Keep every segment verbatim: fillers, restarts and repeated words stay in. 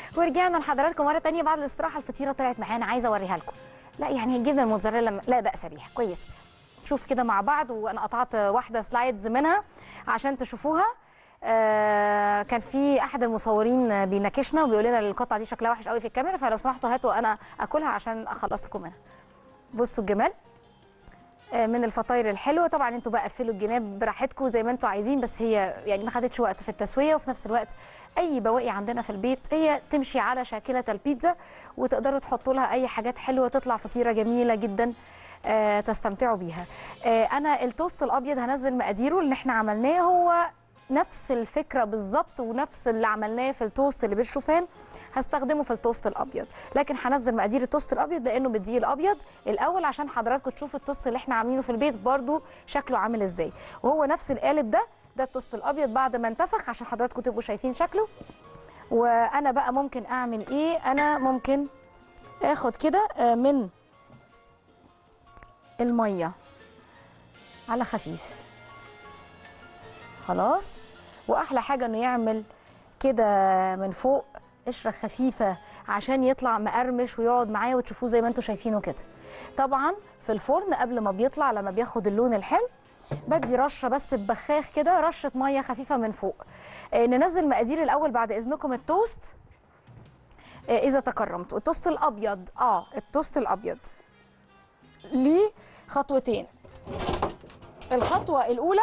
ورجعنا لحضراتكم مره ثانيه بعد الاستراحه. الفطيره طلعت معانا، عايزه اوريها لكم. لا يعني الجبنه الموتزاريلا لا باس بيها، كويس. شوف كده مع بعض، وانا قطعت واحده سلايدز منها عشان تشوفوها. آه كان في احد المصورين بيناكشنا وبيقول لنا القطعه دي شكلها وحش قوي في الكاميرا، فلو سمحتوا هاتوا انا اكلها عشان اخلص لكم منها. بصوا الجمال من الفطاير الحلوه. طبعا انتوا بقى قفلوا الجناب براحتكم زي ما انتوا عايزين، بس هي يعني ما خدتش وقت في التسويه، وفي نفس الوقت اي بواقي عندنا في البيت هي تمشي على شاكله البيتزا، وتقدروا تحطوا لها اي حاجات حلوه تطلع فطيره جميله جدا آه تستمتعوا بيها. آه انا التوست الابيض هنزل مقاديره اللي احنا عملناه، هو نفس الفكره بالظبط ونفس اللي عملناه في التوست اللي بالشوفان هستخدمه في التوست الابيض، لكن هنزل مقادير التوست الابيض لانه بالدقيق الابيض الاول عشان حضراتكم تشوفوا التوست اللي احنا عاملينه في البيت برده شكله عامل ازاي. وهو نفس القالب ده ده التوست الابيض بعد ما انتفخ عشان حضراتكم تبقوا شايفين شكله. وانا بقى ممكن اعمل ايه؟ انا ممكن اخد كده من الميه على خفيف خلاص، واحلى حاجه انه يعمل كده من فوق قشره خفيفه عشان يطلع مقرمش ويقعد معايا وتشوفوه زي ما انتم شايفينه كده. طبعا في الفرن قبل ما بيطلع لما بياخد اللون الحلو بدي رشه بس ببخاخ كده، رشه ميه خفيفه من فوق. آه ننزل مقادير الاول بعد اذنكم. التوست آه اذا تكرمتوا التوست الابيض اه التوست الابيض ليه خطوتين. الخطوه الاولى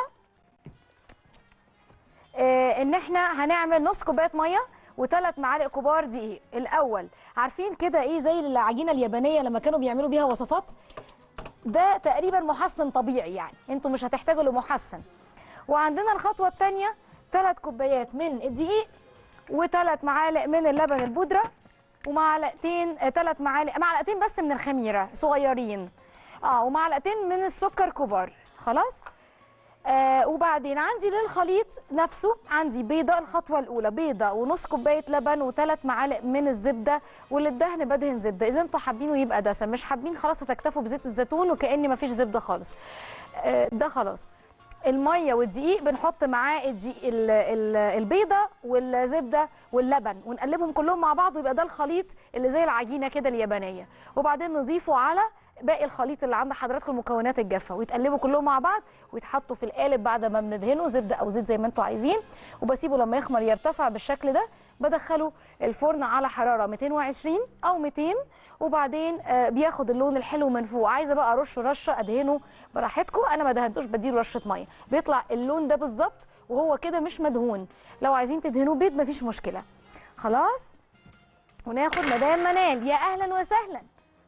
آه ان احنا هنعمل نص كوبايه ميه وثلاث معالق كبار دقيق. الاول عارفين كده ايه زي العجينه اليابانيه لما كانوا بيعملوا بيها وصفات، ده تقريبا محسن طبيعي، يعني انتوا مش هتحتاجوا لمحسن. وعندنا الخطوه الثانيه ثلاث كوبايات من الدقيق وثلاث معالق من اللبن البودره ومعلقتين ثلاث معالق معلقتين بس من الخميره صغيرين اه ومعلقتين من السكر كبار. خلاص. آه وبعدين عندي للخليط نفسه عندي بيضه. الخطوه الاولى بيضه ونص كوبايه لبن وثلاث معالق من الزبده، وللدهن بدهن زبده. اذا انتوا حابينه يبقى دسم، مش حابين خلاص هتكتفوا بزيت الزيتون وكأن مفيش زبده خالص. آه ده خلاص. الميه والدقيق بنحط معاه الدقيق البيضه والزبده واللبن ونقلبهم كلهم مع بعض ويبقى ده الخليط اللي زي العجينه كده اليابانيه. وبعدين نضيفه على باقي الخليط اللي عند حضراتكم المكونات الجافه ويتقلبوا كلهم مع بعض ويتحطوا في القالب بعد ما بندهنه زبده او زيت زي ما انتوا عايزين، وبسيبه لما يخمر يرتفع بالشكل ده. بدخله الفرن على حراره مئتين وعشرين او مئتين، وبعدين آه بياخد اللون الحلو من فوق. عايزه بقى ارش رشه ادهنه براحتكم، انا ما دهنتوش بديله رشه ميه بيطلع اللون ده بالظبط وهو كده مش مدهون. لو عايزين تدهنوه بيض مفيش مشكله. خلاص. وناخد مدام منال. يا اهلا وسهلا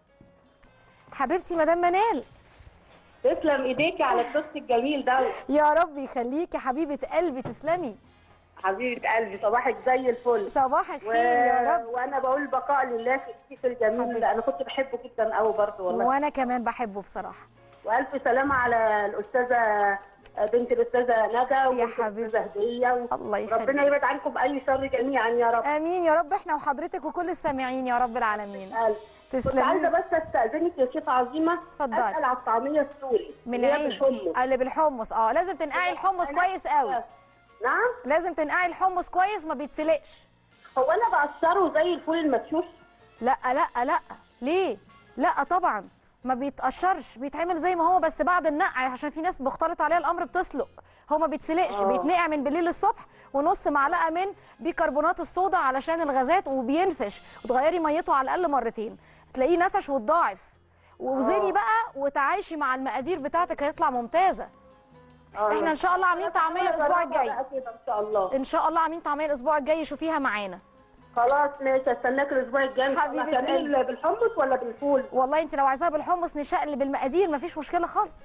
حبيبتي مدام منال. تسلم ايديكي على التوست الجميل ده. يا رب يخليكي حبيبه قلبي، تسلمي حبيبه قلبي. صباحك زي الفل. صباحك خير و... يا رب. وانا بقول بقاء لله في الكيس الجميل حبيبتي. انا كنت بحبه جدا قوي برضه والله، وانا كمان بحبه بصراحه. والف سلامه على الاستاذه بنت الاستاذه ندى يا حبيبتي هديه و... الله يخليك. ربنا يبعد عنكم باي شر جميعا يا رب. امين يا رب، احنا وحضرتك وكل السامعين يا رب العالمين. تسلمي. كنت عايزه بس استاذنك يا شيخه عظيمه اسال على الطعميه السوري من عين اللي بالحمص. اه لازم تنقعي الحمص كويس قوي. نعم لازم تنقعي الحمص كويس ما بيتسلقش. هو انا بقشره زي الفول المدشوش؟ لا لا لا. ليه؟ لا طبعا ما بيتقشرش، بيتعمل زي ما هو بس بعد النقع، عشان في ناس بيختلط عليها الامر بتسلق. هو ما بيتسلقش، آه. بيتنقع من بالليل للصبح ونص معلقه من بيكربونات الصودا علشان الغازات وبينفش، وتغيري ميته على الاقل مرتين تلاقيه نفش وتضاعف. ووزني بقى وتعايشي مع المقادير بتاعتك هيطلع ممتازه. آه. احنا ان شاء الله عاملين طعميه الاسبوع الجاي. ان شاء الله ان شاء الله عاملين طعميه الاسبوع الجاي، شوفيها معانا. خلاص ماشي، استناك الاسبوع الجاي. حبيبتي تعملي بالحمص ولا بالفول؟ والله انت لو عايزاها بالحمص نشقلب المقادير مفيش مشكله خالص.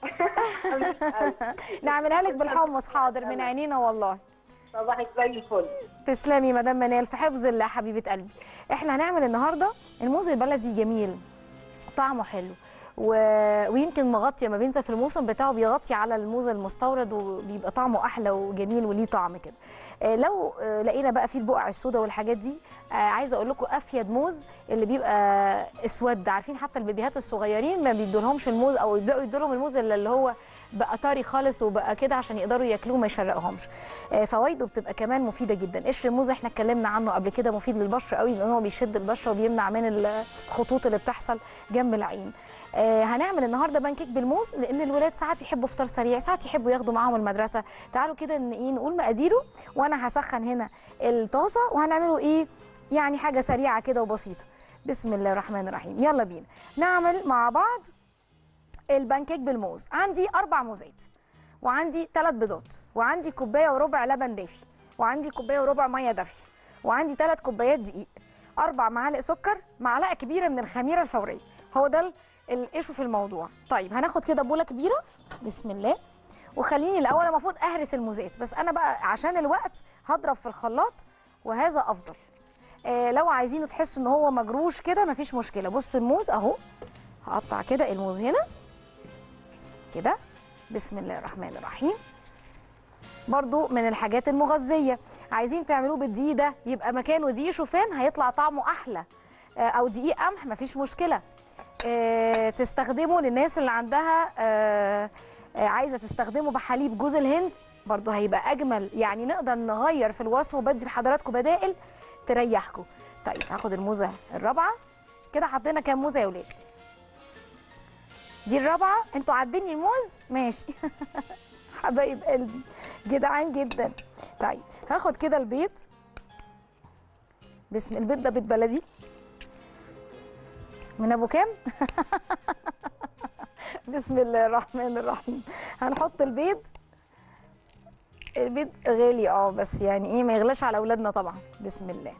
نعملها لك بالحمص حاضر من عينينا والله. صباحك زي الفل. تسلمي مدام منال في حفظ الله حبيبه قلبي. احنا هنعمل النهارده الموز البلدي جميل طعمه حلو و... ويمكن مغطي لما بينزل في الموسم بتاعه بيغطي على الموز المستورد وبيبقى طعمه احلى وجميل وليه طعم كده. آه لو آه لقينا بقى فيه البقع السوداء والحاجات دي، آه عايزه اقول لكم افيد موز اللي بيبقى اسود. عارفين حتى البيبيهات الصغيرين ما بيدولهمش الموز او يبداوا يدولهم الموز اللي هو بقى طري خالص وبقى كده عشان يقدروا ياكلوه ما يشرقهمش. آه فوائده بتبقى كمان مفيده جدا. قشر الموز احنا اتكلمنا عنه قبل كده، مفيد للبشره قوي لان هو بيشد البشره وبيمنع من الخطوط اللي بتحصل جنب العين. آه هنعمل النهارده بانكيك بالموز لان الولاد ساعات يحبوا فطار سريع، ساعات يحبوا ياخدوا معاهم المدرسه. تعالوا كده ان ايه نقول مقاديره، وانا هسخن هنا الطاسه وهنعمله ايه يعني حاجه سريعه كده وبسيطه. بسم الله الرحمن الرحيم، يلا بينا نعمل مع بعض البانكيك بالموز. عندي اربع موزات، وعندي ثلاث بيضات، وعندي كوبايه وربع لبن دافي، وعندي كوبايه وربع ميه دافيه، وعندي ثلاث كوبايات دقيق، اربع معالق سكر، معلقه كبيره من الخميره الفوريه. هو ده الايشو في الموضوع. طيب هناخد كده بوله كبيره، بسم الله. وخليني الاول المفروض اهرس الموزات، بس انا بقى عشان الوقت هضرب في الخلاط وهذا افضل. آه لو عايزينه تحسوا ان هو مجروش كده مفيش مشكله. بصوا الموز اهو، هقطع كده الموز هنا كده، بسم الله الرحمن الرحيم. برضو من الحاجات المغذيه، عايزين تعملوه بالدقيق ده يبقى مكانه دقيق شوفان هيطلع طعمه احلى، آه او دقيق قمح مفيش مشكله. آه تستخدمه للناس اللي عندها آه آه عايزه تستخدمه بحليب جوز الهند برضو هيبقى اجمل. يعني نقدر نغير في الوصفه وبدي لحضراتكم بدائل تريحكم. طيب هاخد الموزه الرابعه كده. حطينا كام موزه يا ولاد؟ دي الرابعه. انتوا عديني الموز ماشي حبايب قلبي جدعان جدا. طيب هاخد كده البيض، بسم البيض ده بيض بلدي من ابو كام بسم الله الرحمن الرحيم. هنحط البيض. البيض غالي اه بس يعني ايه ما يغلاش على اولادنا طبعا. بسم الله.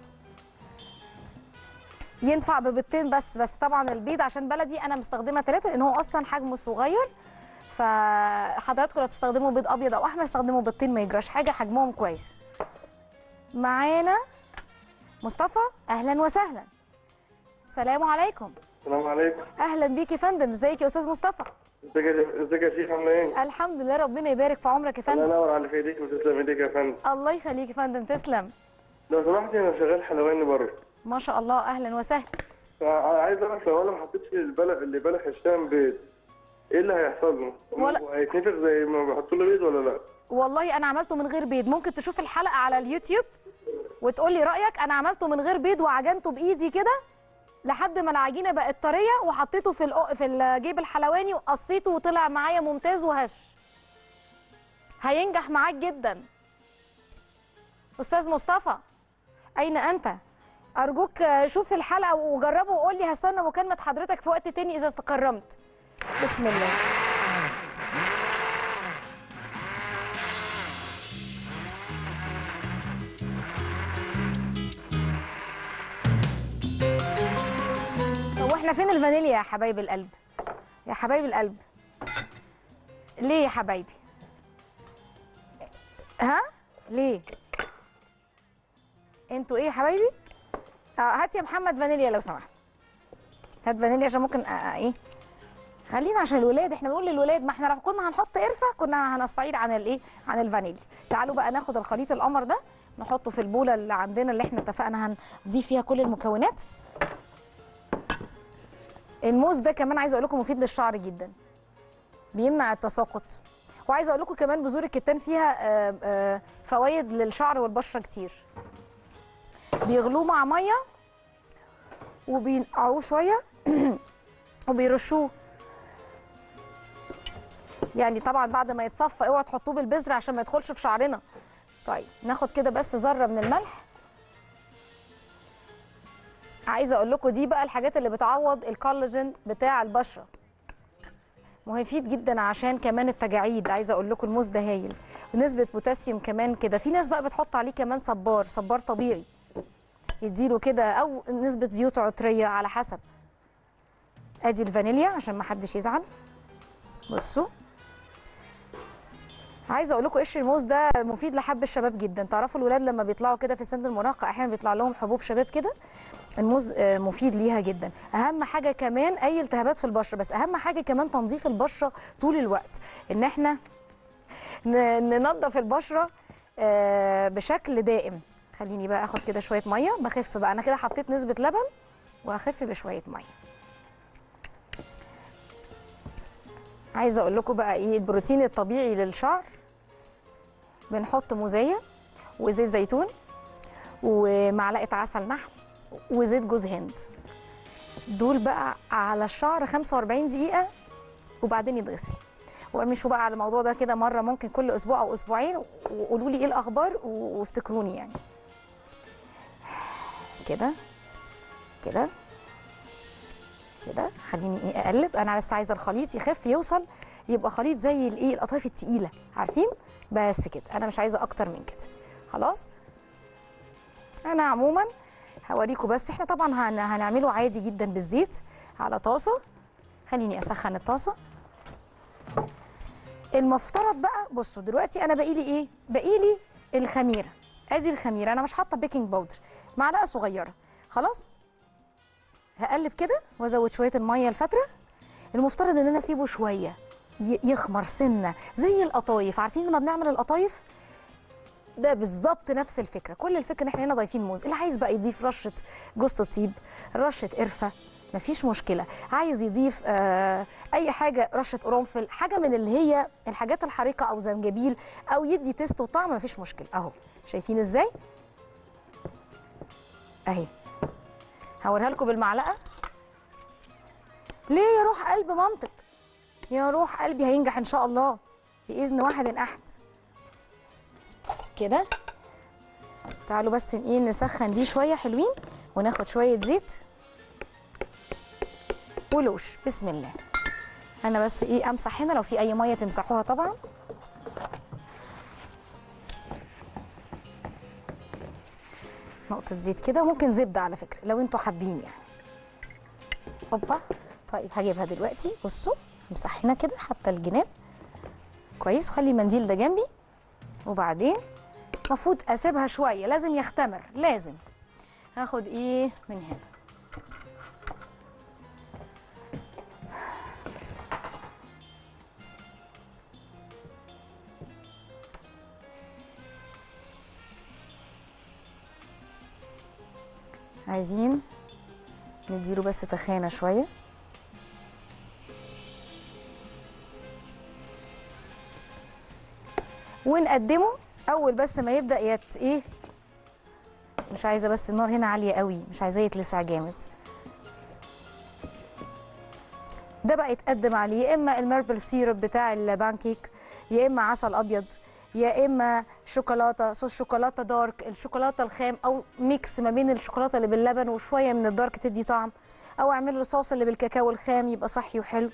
ينفع ببيضتين بس، بس طبعا البيض عشان بلدي انا مستخدمه ثلاثه لان هو اصلا حجمه صغير. فحضراتكم لو تستخدموا بيض ابيض او احمر استخدموا بيضتين ما يجراش حاجه، حجمهم كويس. معانا مصطفى، اهلا وسهلا. السلام عليكم. السلام عليكم. اهلا بيك يا فندم. ازيك يا استاذ مصطفى؟ ازيك يا ازيك يا شيخ، عامله ايه؟ الحمد لله، ربنا يبارك في عمرك يا فندم. الله ينور على ايديك وتسلم ايديك يا فندم. الله يخليك يا فندم، تسلم. لو سمحتي انا شغال حلواني بره. ما شاء الله، اهلا وسهلا. عايز اعرف لو انا ما حطيتش البلح اللي بلح الشام بيض ايه اللي هيحصل له؟ ولا... هيتنفخ زي ما بيحطوا له بيض ولا لا؟ والله انا عملته من غير بيض. ممكن تشوف الحلقه على اليوتيوب وتقول لي رايك. انا عملته من غير بيض وعجنته بايدي كده لحد ما العجينه بقت طريه، وحطيته في الأ... في الجيب الحلواني وقصيته وطلع معايا ممتاز وهش. هينجح معاك جدا. استاذ مصطفى اين انت؟ ارجوك شوف الحلقه وجربه وقول لي. هستنى مكالمه حضرتك في وقت تاني اذا استكرمت. بسم الله. هو احنا فين الفانيليا يا حبايب القلب؟ يا حبايب القلب ليه يا حبايبي؟ ها ليه انتوا ايه يا حبايبي؟ اه هات يا محمد فانيليا لو سمحت. هات فانيليا عشان ممكن آه آه ايه خلينا عشان الولاد. احنا بنقول للولاد، ما احنا لو كنا هنحط قرفه كنا هنستعيد عن الايه عن الفانيليا. تعالوا بقى ناخد الخليط القمر ده نحطه في البوله اللي عندنا اللي احنا اتفقنا هنضيف فيها كل المكونات. الموز ده كمان عايزه اقول لكم مفيد للشعر جدا، بيمنع التساقط. وعايزه اقول لكم كمان بذور الكتان فيها آه آه فوائد للشعر والبشره كتير. بيغلوه مع ميه وبينقعوه شويه وبيرشوه. يعني طبعا بعد ما يتصفى اوعوا تحطوه بالبذر عشان ما يدخلش في شعرنا. طيب ناخد كده بس ذره من الملح. عايزه اقول لكم دي بقى الحاجات اللي بتعوض الكولاجين بتاع البشره، مفيد جدا عشان كمان التجاعيد. عايزه اقول لكم الموز ده هايل، ونسبه بوتاسيوم كمان كده. في ناس بقى بتحط عليه كمان صبار، صبار طبيعي يديله كده، او نسبه زيوت عطريه على حسب. ادي الفانيليا عشان ما حدش يزعل. بصوا عايزه اقول لكم قشر الموز ده مفيد لحب الشباب جدا. تعرفوا الولاد لما بيطلعوا كده في سن المراهقه احيانا بيطلع لهم حبوب شباب كده، الموز مفيد ليها جدا. اهم حاجه كمان اي التهابات في البشره، بس اهم حاجه كمان تنظيف البشره طول الوقت، ان احنا ننظف البشره بشكل دائم. خليني بقى اخد كده شويه ميه. بخف بقى انا كده حطيت نسبه لبن وهخف بشويه ميه. عايزه اقول لكم بقى ايه البروتين الطبيعي للشعر. بنحط موزيه وزيت زيتون ومعلقه عسل نحل وزيت جوز هند، دول بقى على الشعر خمسة وأربعين دقيقه وبعدين يتغسل. وامشوا بقى على الموضوع ده كده مره ممكن كل اسبوع او اسبوعين، وقولوا لي ايه الاخبار وافتكروني يعني. كده كده كده خليني ايه اقلب. انا بس عايزه الخليط يخف يوصل يبقى خليط زي الايه القطايف التقيله، عارفين؟ بس كده، انا مش عايزه اكتر من كده. خلاص. انا عموما هوريكم، بس احنا طبعا هن... هنعمله عادي جدا بالزيت على طاسه. خليني اسخن الطاسه. المفترض بقى بصوا دلوقتي انا باقي لي ايه؟ باقي لي الخميره. ادي الخميره، انا مش حاطه بيكنج باودر، معلقه صغيره. خلاص. هقلب كده وازود شويه الميه الفتره. المفترض ان انا اسيبه شويه يخمر سنه زي القطايف. عارفين لما بنعمل القطايف ده بالظبط نفس الفكره. كل الفكره ان احنا هنا ضايفين موز. اللي عايز بقى يضيف رشه جوز الطيب، رشه قرفه، مفيش مشكله. عايز يضيف آه اي حاجه، رشه قرنفل، حاجه من اللي هي الحاجات الحريقه، او زنجبيل، او يدي تيست وطعم، مفيش مشكله. اهو شايفين ازاي؟ اهي هوريها لكم بالمعلقه. ليه يا روح قلب منطق؟ يا روح قلبي هينجح ان شاء الله باذن واحد احد. كده تعالوا بس ايه نسخن دي شويه حلوين، وناخد شويه زيت ولوش. بسم الله. انا بس ايه امسح هنا، لو في اي ميه تمسحوها طبعا. نقطه زيت كده، وممكن زبده على فكره لو انتوا حابين يعني. اوبا. طيب هجيبها دلوقتي. بصوا امسح هنا كده حتى الجناب كويس، وخلي المنديل ده جنبي. وبعدين المفروض اسيبها شويه، لازم يختمر، لازم. هاخد ايه من هنا. عايزين نديله بس تخانه شويه. ونقدمه اول بس ما يبدا يت ايه، مش عايزه بس النار هنا عاليه قوي، مش عايزاه يتلسع جامد. ده بقى يتقدم عليه يا اما الميربل سيرب بتاع البانكيك، يا اما عسل ابيض، يا اما شوكولاته، صوص شوكولاته دارك، الشوكولاته الخام، او ميكس ما بين الشوكولاته اللي باللبن وشويه من الدارك تدي طعم، او اعمل له صوص اللي بالكاكاو الخام يبقى صحي وحلو.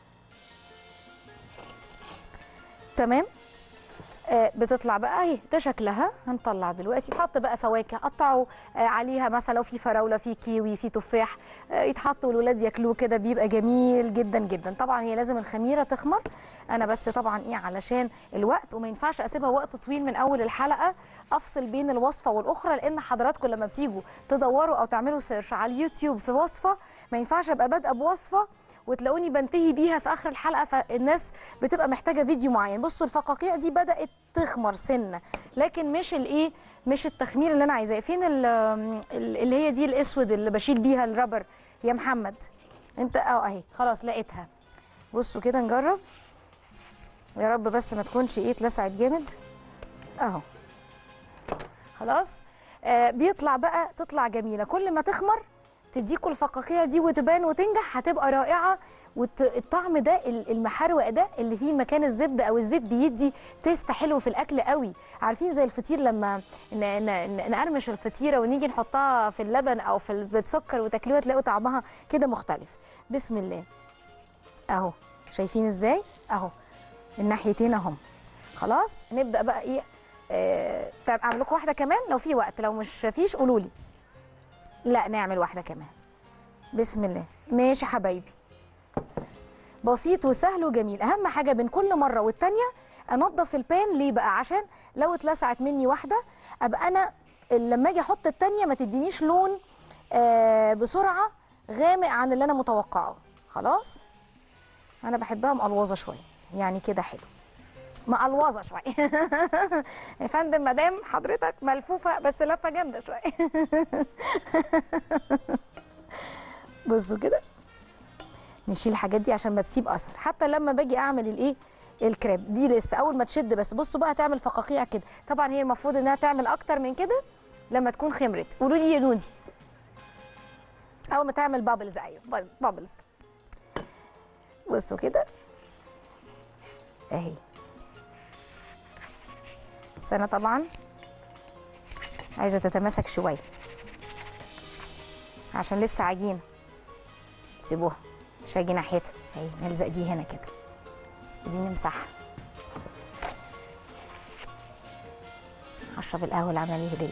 تمام. آه بتطلع بقى اهي، ده شكلها. هنطلع دلوقتي. تحط بقى فواكه، قطعوا آه عليها مثلا لو في فراوله، في كيوي، في تفاح، آه يتحط والولاد ياكلوه كده، بيبقى جميل جدا جدا. طبعا هي لازم الخميره تخمر. انا بس طبعا ايه علشان الوقت، وما ينفعش اسيبها وقت طويل من اول الحلقه، افصل بين الوصفه والاخرى، لان حضراتكم لما بتيجوا تدوروا او تعملوا سيرش على اليوتيوب في وصفه، ما ينفعش ابقى بادئه بوصفه وتلاقوني بنتهي بيها في اخر الحلقه، فالناس بتبقى محتاجه فيديو معين. بصوا الفقاقيع دي بدات تخمر سنه، لكن مش الايه، مش التخمير اللي انا عايزاه. فين اللي هي دي الاسود اللي بشيل بيها الرابر يا محمد؟ انت اه اهي خلاص لقيتها. بصوا كده نجرب، يا رب بس ما تكونش ايه اتلسعت جامد. اهو خلاص. آه بيطلع بقى، تطلع جميله. كل ما تخمر تديكوا الفقاقيع دي وتبان وتنجح، هتبقى رائعه. والطعم ده المحروق ده اللي فيه مكان الزبده او الزيت بيدي تيست حلو في الاكل قوي. عارفين زي الفطير لما نقرمش الفطيره ونيجي نحطها في اللبن او في بالسكر وتاكلوها، تلاقوا طعمها كده مختلف. بسم الله. اهو شايفين ازاي؟ اهو الناحيتين اهم. خلاص نبدا بقى ايه. آه طب اعمل لكم واحده كمان لو في وقت، لو مش فيش قولوا لي. لا نعمل واحده كمان. بسم الله. ماشي حبايبي، بسيط وسهل وجميل. اهم حاجه بين كل مره والتانيه انضف البان. ليه بقى؟ عشان لو اتلسعت مني واحده ابقى انا لما اجي احط التانيه ما تدينيش لون آه بسرعه غامق عن اللي انا متوقعه. خلاص. انا بحبها مقلوظه شويه يعني كده حلو، مقلوظه شويه. يا فندم مدام حضرتك ملفوفه بس لفه جامده شويه. بصوا كده نشيل الحاجات دي عشان ما تسيب اثر، حتى لما باجي اعمل الايه الكريب دي لسه اول ما تشد. بس بصوا بقى هتعمل فقاقيع كده، طبعا هي المفروض انها تعمل اكتر من كده لما تكون خمرت. قولوا لي يا نودي اول ما تعمل بابلز. ايوه بابلز. بصوا كده اهي. بس انا طبعا عايزه تتماسك شويه عشان لسه عجينه. سيبوها مش هاجي ناحيتها اهي، نلزق دي هنا كده ودي نمسحها. اشرب القهوه اللي عمليه ليه.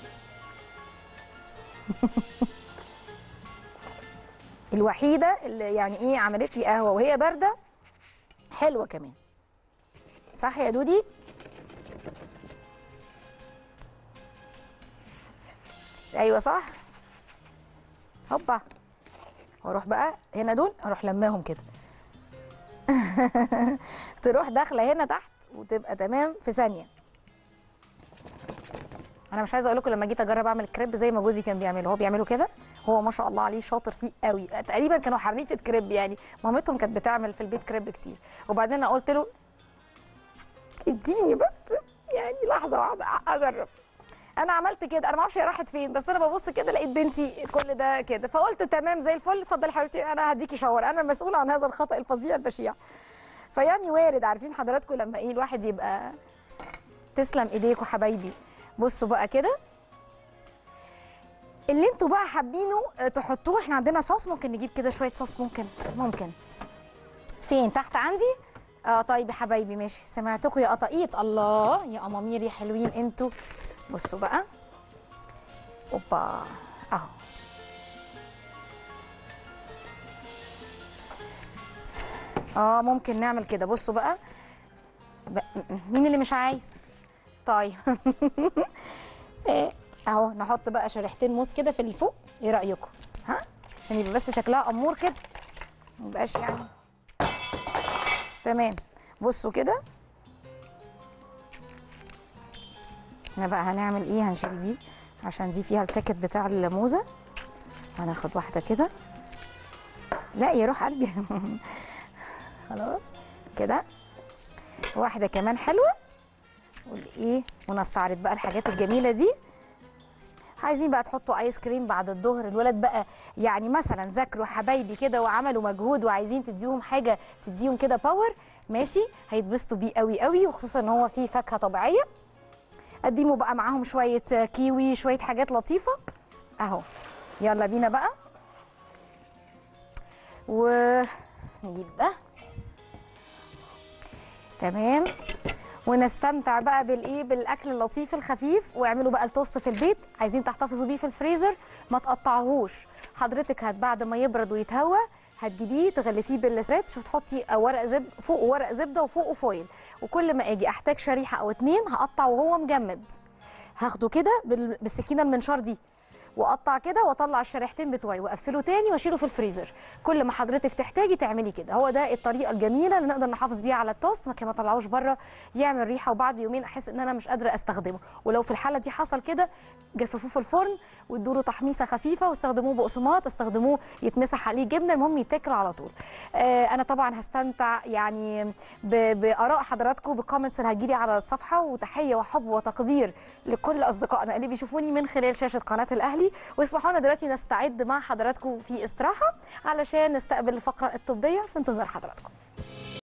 الوحيده اللي يعني ايه عملت لي قهوه وهي بارده حلوه كمان، صح يا دودي؟ ايوه صح. هوبا. واروح بقى هنا دول اروح لماهم كده. تروح داخله هنا تحت وتبقى تمام في ثانيه. انا مش عايزه اقول لكم لما جيت اجرب اعمل كريب زي ما جوزي كان بيعمله، هو بيعمله كده، هو ما شاء الله عليه شاطر فيه قوي، تقريبا كانوا حريفه كريب يعني، مامتهم كانت بتعمل في البيت كريب كتير. وبعدين انا قلت له اديني بس يعني لحظه واحده اجرب. انا عملت كده، انا ما اعرفش هي راحت فين، بس انا ببص كده لقيت بنتي كل ده كده، فقلت تمام زي الفل، اتفضلي حبيبتي انا هديكي شاور، انا المسؤوله عن هذا الخطا الفظيع البشيع. فيعني وارد، عارفين حضراتكم لما ايه الواحد يبقى. تسلم ايديكوا حبايبي. بصوا بقى كده اللي انتوا بقى حابينه تحطوه. احنا عندنا صوص، ممكن نجيب كده شويه صوص، ممكن ممكن فين تحت عندي. اه طيب يا حبايبي ماشي، سمعتكم يا قطاقيط. الله يا امامير يا حلوين انتوا. بصوا بقى اوبا اهو. اه ممكن نعمل كده. بصوا بقى, بقى مين اللي مش عايز؟ طيب. اهو نحط بقى شريحتين موز كده في اللي فوق، ايه رايكم؟ ها عشان يبقى بس شكلها امور كده، ما يبقاش يعني تمام. بصوا كده احنا بقى هنعمل ايه، هنشيل دي عشان دي فيها التاكت بتاع الموزه. هناخد واحده كده، لا يا روح قلبي. خلاص كده واحده كمان حلوه. والايه ونستعرض بقى الحاجات الجميله دي. عايزين بقى تحطوا ايس كريم بعد الظهر، الولد بقى يعني مثلا ذاكروا حبايبي كده وعملوا مجهود وعايزين تديهم حاجه تديهم كده باور، ماشي هيتبسطوا بيه قوي قوي، وخصوصا ان هو فيه فاكهه طبيعيه. قدموا بقى معاهم شويه كيوي، شويه حاجات لطيفه اهو. يلا بينا بقى ونجيب ده تمام، ونستمتع بقى بالايه بالاكل اللطيف الخفيف. واعملوا بقى التوست في البيت، عايزين تحتفظوا بيه في الفريزر ما تقطعوهوش. حضرتك هت بعد ما يبرد ويتهوى هتجيبيه تغلفيه بالستريتش وتحطي ورق زبده فوقه، ورق زبده وفوقه فويل. وكل ما اجي احتاج شريحه او اتنين هقطع وهو مجمد، هاخده كده بالسكينه المنشار دي واقطع كده واطلع الشريحتين بتوعي واقفله تاني واشيله في الفريزر. كل ما حضرتك تحتاجي تعملي كده. هو ده الطريقه الجميله اللي نقدر نحافظ بيها على التوست، ما كان ما طلعوش بره يعمل ريحه وبعد يومين احس ان انا مش قادره استخدمه. ولو في الحاله دي حصل كده جففوه في الفرن وادوا له تحميصه خفيفه واستخدموه بقسماط، استخدموه يتمسح عليه جبنه، المهم يتاكل على طول. آه انا طبعا هستمتع يعني باراء حضراتكم بالكومنتس اللي هتجيلي على الصفحه. وتحيه وحب وتقدير لكل اصدقائنا اللي بيشوفوني من خلال شاشه قناه الاهلي. واسمحوا لنا دلوقتي نستعد مع حضراتكم في استراحه علشان نستقبل الفقره الطبيه في انتظار حضراتكم.